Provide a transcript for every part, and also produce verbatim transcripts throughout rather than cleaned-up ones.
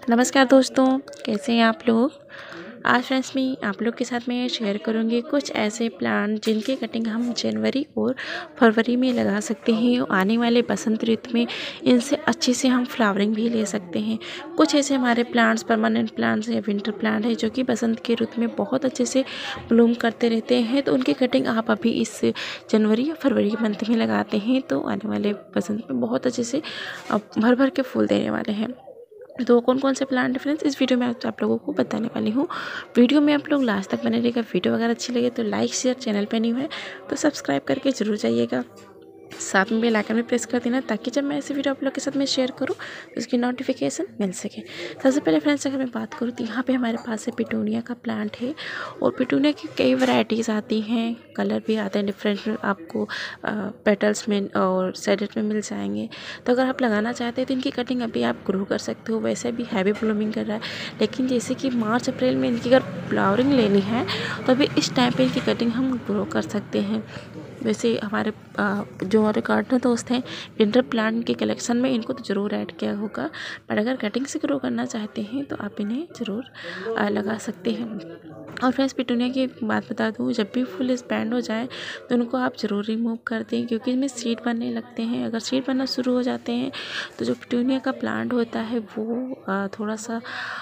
नमस्कार दोस्तों, कैसे हैं आप लोग। आज फ्रेंड्स मैं आप लोग के साथ में शेयर करूंगी कुछ ऐसे प्लांट जिनकी कटिंग हम जनवरी और फरवरी में लगा सकते हैं और आने वाले बसंत ऋतु में इनसे अच्छे से हम फ्लावरिंग भी ले सकते हैं। कुछ ऐसे हमारे प्लांट्स परमानेंट प्लांट्स या विंटर प्लांट है जो कि बसंत के ऋतु में बहुत अच्छे से ब्लूम करते रहते हैं, तो उनकी कटिंग आप अभी इस जनवरी या फरवरी के मंथ में लगाते हैं तो आने वाले बसंत में बहुत अच्छे से भर भर के फूल देने वाले हैं। तो कौन कौन से प्लांट फ्रेंड्स इस वीडियो में आप, आप लोगों को बताने वाली हूँ। वीडियो में आप लोग लास्ट तक बने रहिएगा। वीडियो अगर अच्छी लगे तो लाइक शेयर, चैनल पे नहीं है तो सब्सक्राइब करके जरूर जाइएगा। साथ में बेल आइकन में प्रेस कर देना ताकि जब मैं ऐसे वीडियो आप लोग के साथ में शेयर करूँ तो उसकी नोटिफिकेशन मिल सके। सबसे पहले फ्रेंड्स अगर मैं बात करूँ तो यहाँ पे हमारे पास है पिटूनिया का प्लांट है और पिटूनिया की कई वैरायटीज़ आती हैं, कलर भी आते हैं डिफरेंट, आपको पेटल्स में और सेडेट में मिल जाएंगे। तो अगर आप लगाना चाहते हैं तो इनकी कटिंग अभी आप ग्रो कर सकते हो। वैसे भी हैवी ब्लूमिंग कर रहा है, लेकिन जैसे कि मार्च अप्रैल में इनकी अगर फ्लावरिंग लेनी है तो अभी इस टाइम पे इनकी कटिंग हम ग्रो कर सकते हैं। वैसे हमारे जो हमारे गार्डनर दोस्त हैं विंटर प्लांट के कलेक्शन में इनको तो ज़रूर ऐड किया होगा, पर अगर कटिंग से ग्रो करना चाहते हैं तो आप इन्हें ज़रूर लगा सकते हैं। और फ्रेंड्स पिटूनिया की बात बता दूँ, जब भी फुल एक्सपैंड हो जाए तो उनको आप ज़रूर रिमूव कर दें क्योंकि इनमें सीड बनने लगते हैं। अगर सीड बनना शुरू हो जाते हैं तो जो पिटूनिया का प्लांट होता है वो थोड़ा सा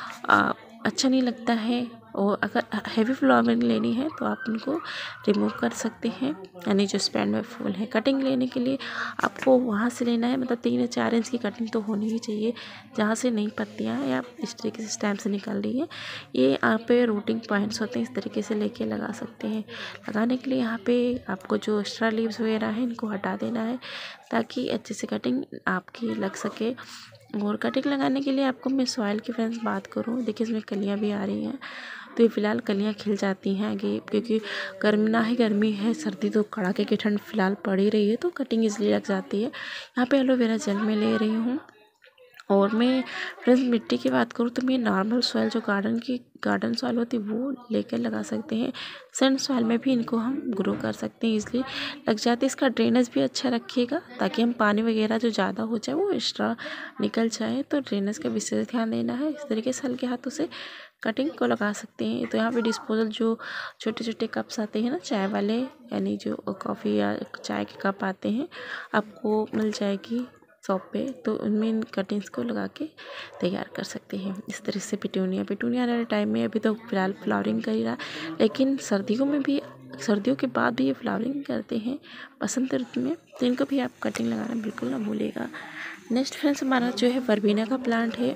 अच्छा नहीं लगता है, और अगर हैवी फ्लावरिंग लेनी है तो आप उनको रिमूव कर सकते हैं। यानी जो स्पैंड में फूल है, कटिंग लेने के लिए आपको वहाँ से लेना है, मतलब तीन या चार इंच की कटिंग तो होनी ही चाहिए जहाँ से नई पत्तियाँ या इस तरीके से स्टेम से निकल रही है। ये यहाँ पे रूटिंग पॉइंट्स होते हैं, इस तरीके से लेके लगा सकते हैं। लगाने के लिए यहाँ पे आपको जो एक्स्ट्रा लीव्स वगैरह हैं इनको हटा देना है ताकि अच्छे से कटिंग आपकी लग सके। और कटिंग लगाने के लिए आपको मैं सॉइल की फ्रेंड्स बात करूँ, देखिए इसमें कलियाँ भी आ रही हैं तो ये फ़िलहाल कलियाँ खिल जाती हैं आगे, क्योंकि गर्मी ना ही गर्मी है, सर्दी तो कड़ाके की ठंड फिलहाल पड़ ही रही है तो कटिंग इसलिए लग जाती है। यहाँ पे एलोवेरा जेल में ले रही हूँ। और मैं फ्रेंड्स मिट्टी की बात करूँ तो मैं नॉर्मल सॉइल जो गार्डन की गार्डन सॉइल होती है वो लेकर लगा सकते हैं। सैंड सॉइल में भी इनको हम ग्रो कर सकते हैं, इसलिए लग जाते हैं। इसका ड्रेनेज भी अच्छा रखिएगा ताकि हम पानी वगैरह जो ज़्यादा हो जाए वो एक्स्ट्रा निकल जाए, तो ड्रेनेज का विशेष ध्यान देना है। इस तरीके से हल्के हाथों से कटिंग को लगा सकते हैं। तो यहाँ पे डिस्पोजल जो छोटे छोटे कप्स आते हैं ना चाय वाले, यानी जो कॉफ़ी या चाय के कप आते हैं, आपको मिल जाएगी शॉप पे, तो उनमें इन कटिंग्स को लगा के तैयार कर सकते हैं। इस तरह से पिटूनिया पिटूनिया वाले टाइम में अभी तो फिलहाल फ्लावरिंग कर ही रहा, लेकिन सर्दियों में भी, सर्दियों के बाद भी ये फ्लावरिंग करते हैं बसंत ऋतु में, तो इनको भी आप कटिंग लगाना बिल्कुल ना भूलिएगा। नेक्स्ट फ्रेंड्स हमारा जो है वर्बेना का प्लांट है,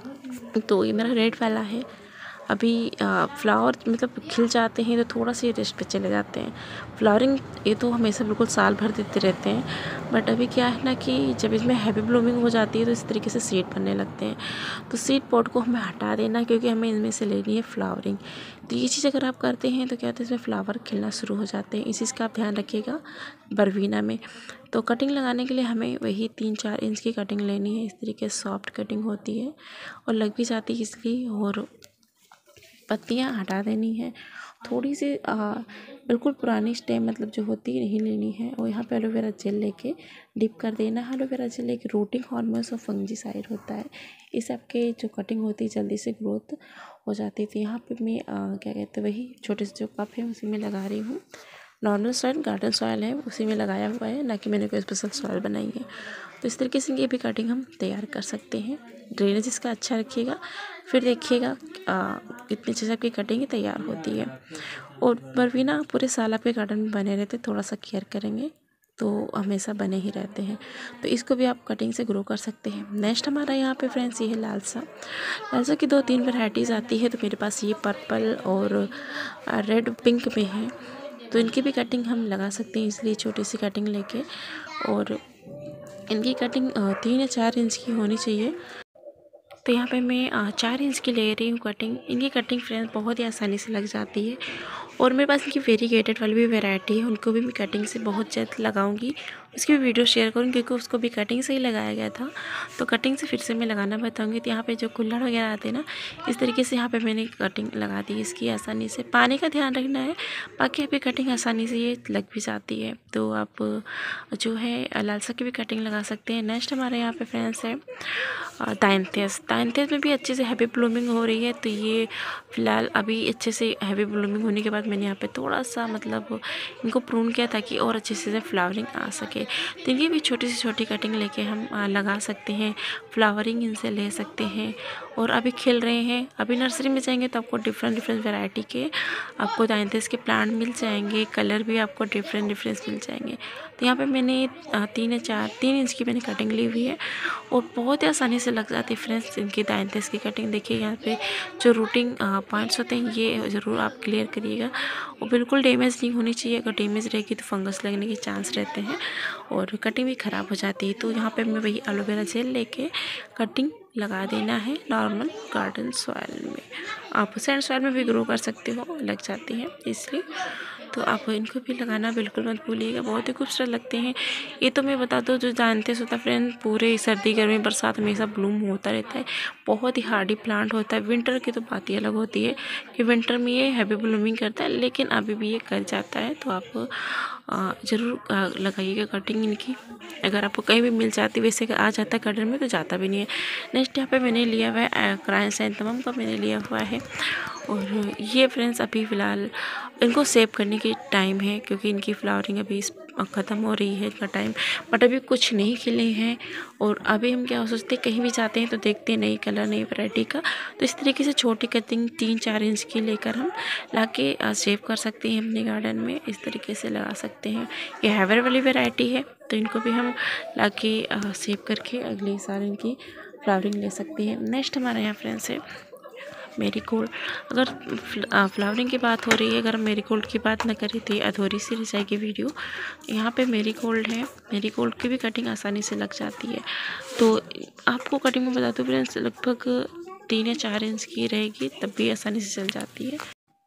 तो ये मेरा रेड वाला है। अभी फ्लावर मतलब खिल जाते हैं तो थोड़ा सा रेस्ट पे चले जाते हैं। फ्लावरिंग ये तो हमेशा बिल्कुल साल भर देते रहते हैं, बट अभी क्या है ना कि जब इसमें हैवी ब्लूमिंग हो जाती है तो इस तरीके से सीड बनने लगते हैं, तो सीड पॉट को हमें हटा देना क्योंकि हमें इनमें से लेनी है फ्लावरिंग। तो ये चीज़ अगर आप करते हैं तो क्या होता है इसमें फ्लावर खिलना शुरू हो जाते हैं। इस चीज़ का आप ध्यान रखिएगा वर्बेना में। तो कटिंग लगाने के लिए हमें वही तीन चार इंच की कटिंग लेनी है। इस तरीके से सॉफ्ट कटिंग होती है और लग भी जाती है इसलिए, और पत्तियाँ हटा देनी है। थोड़ी सी आ, बिल्कुल पुरानी स्टेम मतलब जो होती है नहीं लेनी है। और यहाँ पे एलोवेरा जेल लेके डिप कर देना है। एलोवेरा जेल एक रूटिंग हार्मोन्स और फंजीसाइड होता है, इससे आपके जो कटिंग होती है जल्दी से ग्रोथ हो जाती थी। यहाँ पे मैं आ, क्या कहते हैं वही छोटे से जो कप है उसी में लगा रही हूँ। नॉर्मल सॉइल गार्डन सॉइल है उसी में लगाया हुआ है, ना कि मैंने कोई स्पेशल सॉइल बनाई है। तो इस तरीके से ये भी कटिंग हम तैयार कर सकते हैं। ड्रेनेज इसका अच्छा रखिएगा, फिर देखिएगा कितनी अच्छे से आपकी कटिंग तैयार होती है। और वर्बेना पूरे साल आपके गार्डन में बने रहते, थोड़ा सा केयर करेंगे तो हमेशा बने ही रहते हैं। तो इसको भी आप कटिंग से ग्रो कर सकते हैं। नेक्स्ट हमारा यहाँ पे फ्रेंड्स ये है लालसा। लालसा की दो तीन वैरायटीज़ आती है, तो मेरे पास ये पर्पल और रेड पिंक में है, तो इनकी भी कटिंग हम लगा सकते हैं। इसलिए छोटी सी कटिंग लेके, और इनकी कटिंग तीन या चार इंच की होनी चाहिए। तो यहाँ पे मैं चार इंच की ले रही हूँ कटिंग। इनकी कटिंग फ्रेंड्स बहुत ही आसानी से लग जाती है, और मेरे पास इनकी वेरीगेटेड वाली भी वैरायटी है, उनको भी मैं कटिंग से बहुत जल्द लगाऊंगी उसकी भी वीडियो शेयर करूँगी क्योंकि उसको भी कटिंग से ही लगाया गया था, तो कटिंग से फिर से मैं लगाना बताऊँगी। तो यहाँ पे जो कुल्हड़ वगैरह आते हैं ना, इस तरीके से यहाँ पे मैंने कटिंग लगा दी इसकी आसानी से। पानी का ध्यान रखना है, बाकी यहाँ पे कटिंग आसानी से ये लग भी जाती है। तो आप जो है लालसा की भी कटिंग लगा सकते हैं। नेक्स्ट हमारे यहाँ पे फ्रेंड्स है दाइंथेस। दाइंथेस में भी अच्छे से हैवी ब्लूमिंग हो रही है। तो ये फ़िलहाल अभी अच्छे से हैवी ब्लूमिंग होने के बाद मैंने यहाँ पे थोड़ा सा मतलब इनको प्रून किया ताकि और अच्छे से फ्लावरिंग आ सके। तो इनकी भी छोटी से छोटी कटिंग लेके हम लगा सकते हैं, फ्लावरिंग इनसे ले सकते हैं। और अभी खिल रहे हैं। अभी नर्सरी में जाएंगे तो आपको डिफरेंट डिफरेंट वैरायटी के आपको दाइंथेस के प्लांट मिल जाएंगे, कलर भी आपको डिफरेंट डिफरेंस मिल जाएंगे। तो यहाँ पे मैंने तीन या चार तीन इंच की मैंने कटिंग ली हुई है और बहुत ही आसानी से लग जाती है फ्रेंड्स इनकी दाइंथेस की कटिंग। देखिए यहाँ पे जो रूटिंग पॉइंट्स होते हैं ये ज़रूर आप क्लियर करिएगा और बिल्कुल डैमेज नहीं होनी चाहिए। अगर डैमेज रहेगी तो फंगस लगने के चांस रहते हैं और कटिंग भी ख़राब हो जाती है। तो यहाँ पे मैं वही एलोवेरा जेल लेके कटिंग लगा देना है नॉर्मल गार्डन सॉइल में। आप सैंड सॉइल में भी ग्रो कर सकते हो, लग जाती है इसलिए। तो आप इनको भी लगाना बिल्कुल मत भूलिएगा, बहुत ही खूबसूरत लगते हैं। ये तो मैं बता दूँ जो जानते होता फ्रेंड, पूरे सर्दी गर्मी बरसात हमेशा ब्लूम होता रहता है। बहुत ही हार्डी प्लांट होता है। विंटर की तो बात ही अलग होती है कि विंटर में ये हैवी ब्लूमिंग करता है, लेकिन अभी भी ये कर जाता है। तो आप ज़रूर लगाइएगा कटिंग इनकी। अगर आपको कहीं भी मिल जाती, वैसे आ जाता है गार्डन में तो जाता भी नहीं है। नेक्स्ट यहाँ पे मैंने लिया हुआ है क्राइसैंथेमम का मैंने लिया हुआ है। और ये फ्रेंड्स अभी फ़िलहाल इनको सेव करने की टाइम है क्योंकि इनकी फ्लावरिंग अभी ख़त्म हो रही है इनका टाइम, बट अभी कुछ नहीं खिले हैं। और अभी हम क्या सोचते हैं, कहीं भी जाते हैं तो देखते हैं नई कलर नई वैरायटी का। तो इस तरीके से छोटी कटिंग तीन चार इंच की लेकर हम लाके सेव कर सकते हैं अपने गार्डन में। इस तरीके से लगा सकते हैं। ये हैवर वाली वैरायटी है तो इनको भी हम लाके सेव करके अगले साल इनकी फ्लावरिंग ले सकते हैं। नेक्स्ट हमारे यहाँ फ्रेंड्स है मेरीगोल्ड। अगर फ्लावरिंग की बात हो रही है, अगर मेरीगोल्ड की बात ना करें तो अधूरी सी रह जाएगी वीडियो। यहाँ पे मेरीगोल्ड है, मेरीगोल्ड की भी कटिंग आसानी से लग जाती है। तो आपको कटिंग में बता दूँ फ्रेंड्स, लगभग तीन या चार इंच की रहेगी तब भी आसानी से चल जाती है।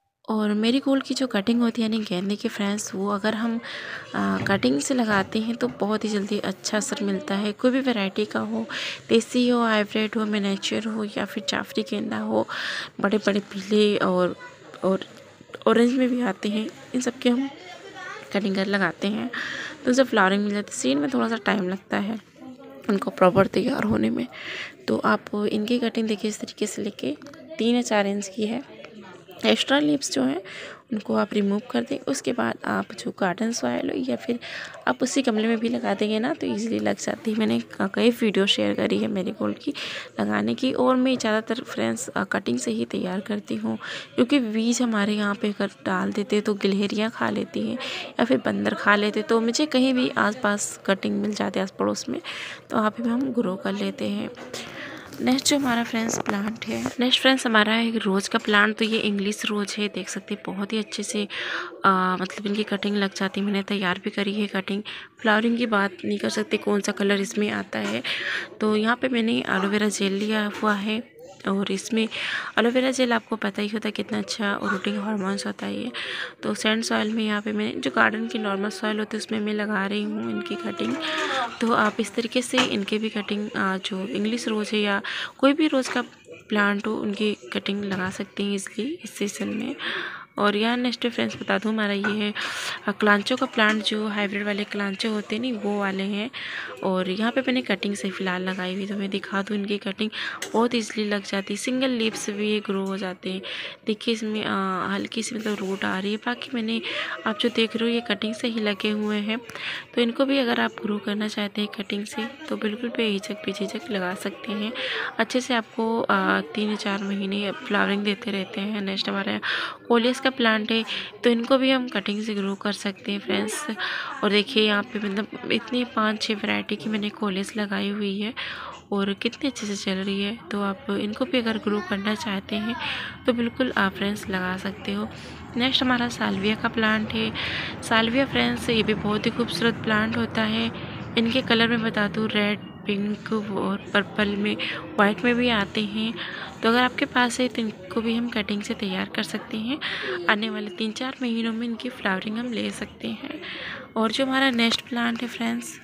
और मेरीगोल्ड की जो कटिंग होती है यानी गेंदे के फ्रेंड्स, वो अगर हम आ, कटिंग से लगाते हैं तो बहुत ही जल्दी अच्छा असर मिलता है। कोई भी वैरायटी का हो, देसी हो, हाइब्रिड हो, मिनिएचर हो या फिर जाफरी गेंदा हो, बड़े बड़े पीले और और ऑरेंज में भी आते हैं, इन सब के हम कटिंग कर लगाते हैं तो जब फ्लावरिंग मिल जाती है। सीड में थोड़ा सा टाइम लगता है उनको प्रॉपर तैयार होने में। तो आप इनकी कटिंग देखिए इस तरीके से लेके तीन या चार इंच की है। एक्स्ट्रा लीव्स जो हैं उनको आप रिमूव कर दें। उसके बाद आप जो गार्डन सॉइल हो या फिर आप उसी गमले में भी लगा देंगे ना तो इजीली लग जाती है। मैंने कई वीडियो शेयर करी है मेरीगोल्ड की लगाने की, और मैं ज़्यादातर फ्रेंड्स कटिंग से ही तैयार करती हूँ क्योंकि बीज हमारे यहाँ पे अगर डाल देते तो गिलहरियाँ खा लेती हैं या फिर बंदर खा लेते। तो मुझे कहीं भी आसपास कटिंग मिल जाती है आस पड़ोस में, तो वहाँ पे हम ग्रो कर लेते हैं। नेक्स्ट जो हमारा फ्रेंड्स प्लांट है, नेक्स्ट फ्रेंड्स हमारा है रोज़ का प्लांट। तो ये इंग्लिश रोज़ है, देख सकते हैं बहुत ही अच्छे से आ, मतलब इनकी कटिंग लग जाती है। मैंने तैयार भी करी है कटिंग। फ्लावरिंग की बात नहीं कर सकते कौन सा कलर इसमें आता है। तो यहाँ पे मैंने एलोवेरा जेल लिया हुआ है और इसमें एलोवेरा जेल आपको पता ही होता है कितना अच्छा रूटिंग हार्मोन्स होता है ये। तो सैंड सॉइल में यहाँ पे मैं जो गार्डन की नॉर्मल सॉइल होती है उसमें मैं लगा रही हूँ इनकी कटिंग। तो आप इस तरीके से इनके भी कटिंग जो इंग्लिश रोज़ है या कोई भी रोज़ का प्लांट हो उनकी कटिंग लगा सकते हैं इसलिए इस सीज़न में। और यहाँ नेक्स्ट फ्रेंड्स बता दूँ हमारा ये है क्लांचो का प्लांट, जो हाइब्रिड वाले क्लांचो होते हैं नहीं वो वाले हैं। और यहाँ पे मैंने कटिंग से फ़िलहाल लगाई हुई, तो मैं दिखा दूँ इनकी कटिंग बहुत ईजिली लग जाती है। सिंगल लीफ से भी ये ग्रो हो जाते हैं। देखिए इसमें आ, हल्की सी मतलब रूट आ रही है। बाकी मैंने आप जो देख रहे हो ये कटिंग से ही लगे हुए हैं। तो इनको भी अगर आप ग्रो करना चाहते हैं कटिंग से तो बिल्कुल बेहिचक बेझिझक लगा सकते हैं। अच्छे से आपको आ, तीन या चार महीने फ्लावरिंग देते रहते हैं। नेक्स्ट हमारा कोलियस का प्लांट है, तो इनको भी हम कटिंग से ग्रो कर सकते हैं फ्रेंड्स। और देखिए यहाँ पे मतलब इतनी पांच छह वैरायटी की मैंने कोलियस लगाई हुई है और कितनी अच्छे से चल रही है। तो आप इनको भी अगर ग्रो करना चाहते हैं तो बिल्कुल आप फ्रेंड्स लगा सकते हो। नेक्स्ट हमारा साल्विया का प्लांट है। साल्विया फ्रेंड्स ये भी बहुत ही खूबसूरत प्लांट होता है। इनके कलर में बता दूँ रेड, पिंक और पर्पल में, वाइट में भी आते हैं। तो अगर आपके पास है तो इनको भी हम कटिंग से तैयार कर सकते हैं। आने वाले तीन चार महीनों में इनकी फ्लावरिंग हम ले सकते हैं। और जो हमारा नेक्स्ट प्लांट है फ्रेंड्स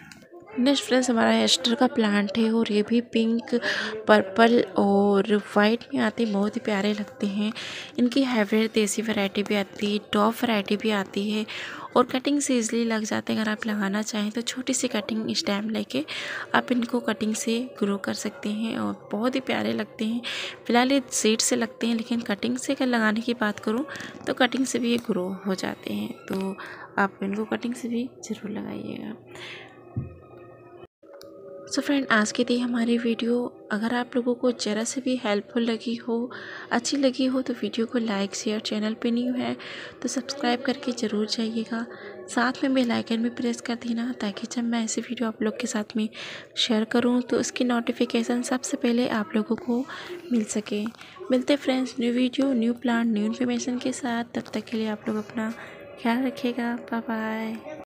नेक्स्ट फ्रेंड्स हमारा एस्टर का प्लांट है और ये भी पिंक, पर्पल और वाइट में आते हैं, बहुत ही प्यारे लगते हैं। इनकी हाइब्रिड देसी वैरायटी भी आती है, टॉप वैरायटी भी आती है और कटिंग से ईजिली लग जाते हैं। अगर आप लगाना चाहें तो छोटी सी कटिंग स्टैम्प लेके आप इनको कटिंग से ग्रो कर सकते हैं और बहुत ही प्यारे लगते हैं। फिलहाल ये सीड से लगते हैं, लेकिन कटिंग से अगर लगाने की बात करूँ तो कटिंग से भी ये ग्रो हो जाते हैं, तो आप इनको कटिंग से भी ज़रूर लगाइएगा। सो फ्रेंड, आज की थी हमारी वीडियो। अगर आप लोगों को ज़रा से भी हेल्पफुल लगी हो, अच्छी लगी हो, तो वीडियो को लाइक शेयर, चैनल पे न्यू है तो सब्सक्राइब करके ज़रूर जाइएगा। साथ में बेल आइकन भी प्रेस कर देना, ताकि जब मैं ऐसी वीडियो आप लोग के साथ में शेयर करूं तो उसकी नोटिफिकेशन सबसे पहले आप लोगों को मिल सके। मिलते friends new video, new plan, new information के साथ। तब तक के लिए आप लोग अपना ख्याल रखिएगा। Bye bye.